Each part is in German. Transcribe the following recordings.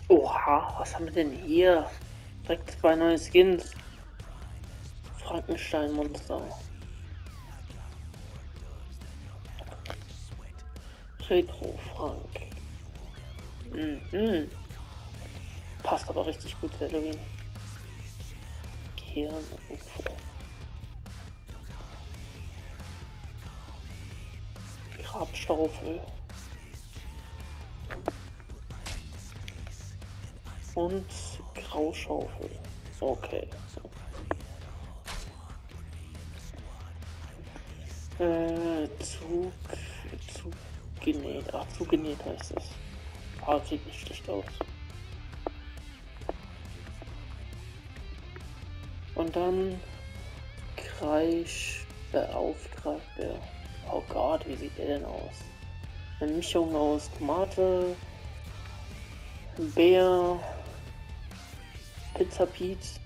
Oha, was haben wir denn hier? Direkt 2 neue Skins. Frankenstein-Monster. Retro-Frank. Mhm. Passt aber richtig gut zu Halloween. Gehirn-UFO. Grabschaufel. Und Grauschaufel. Okay. Zugenäht. Ach, zugenäht heißt es. Ah, sieht nicht schlecht aus. Und dann Kreischbeauftragter. Oh Gott, wie sieht der denn aus? Eine Mischung aus Tomate, Bär, Pizza Pete.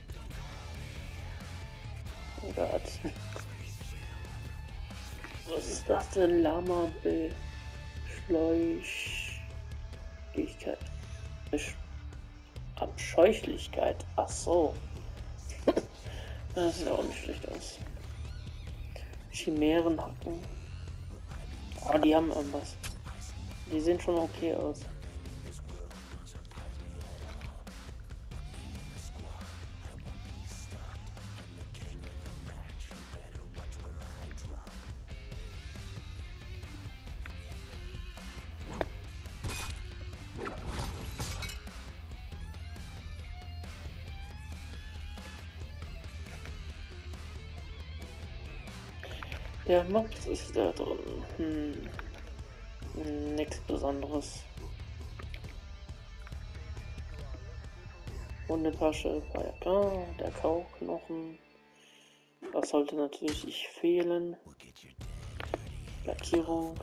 Oh Gott. Was ist das denn? Lama-Beschleuchtigkeit. Abscheuchlichkeit. Ach so. Das sieht auch nicht schlecht aus. Chimärenhacken. Oh, die haben irgendwas. Die sehen schon okay aus. Der Mops ist da drin. Nichts Besonderes. Hundetasche war ja klar. Der Kauknochen. Das sollte natürlich nicht fehlen. Lackierung.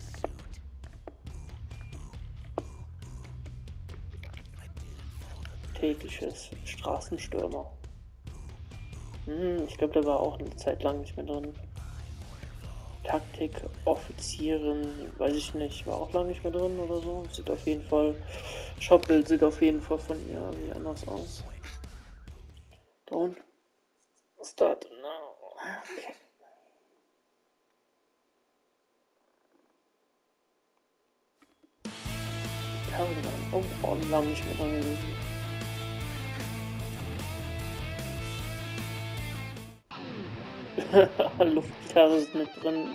Tägliches Straßenstürmer. Ich glaube, der war auch eine Zeit lang nicht mehr drin. Taktik, Offizieren, weiß ich nicht, war auch lange nicht mehr drin oder so. Sieht auf jeden Fall, Shopbild sieht auf jeden Fall von ihr wie anders aus. Don't start now. Okay. Oh, lange nicht mehr dran gewesen. Luftgitarre ist mit drin.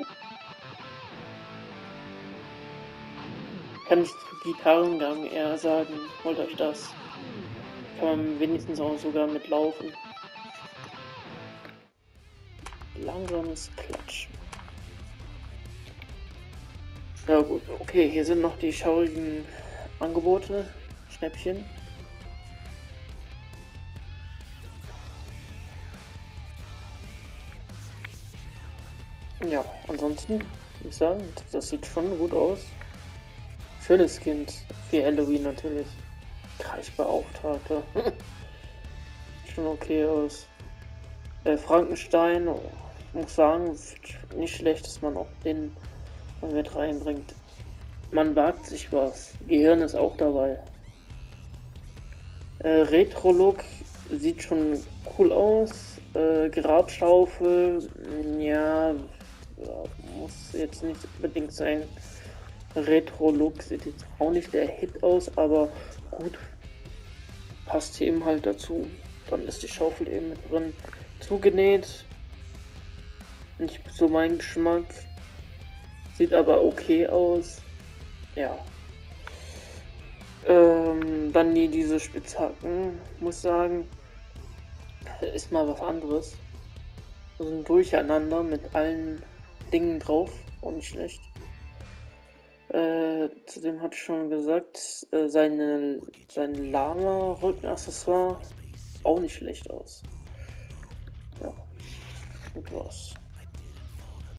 Kann ich zu Gitarrengang eher sagen, holt euch das. Kann man wenigstens auch sogar mitlaufen. Langsames Klatschen. Ja gut, okay, hier sind noch die schaurigen Angebote, Schnäppchen. Ja, ansonsten würde ich sagen, das sieht schon gut aus. Schönes Kind, für Halloween natürlich. Kreischbeauftragter. Schon okay aus. Frankenstein, muss sagen, nicht schlecht, dass man auch den mit reinbringt. Man wagt sich was. Gehirn ist auch dabei. Retro-Look sieht schon cool aus. Grabschaufel, ja, muss jetzt nicht unbedingt sein. Retro-Look sieht jetzt auch nicht der Hit aus, aber gut, passt hier eben halt dazu. Dann ist die Schaufel eben mit drin. Zugenäht, nicht so mein Geschmack, sieht aber okay aus. Ja. Dann diese Spitzhacken, muss sagen, ist mal was anderes. So ein Durcheinander mit allen Dingen drauf, auch nicht schlecht. Zudem hatte ich schon gesagt, sein Lama-Rückenaccessoire auch nicht schlecht aus. Ja, gut war's.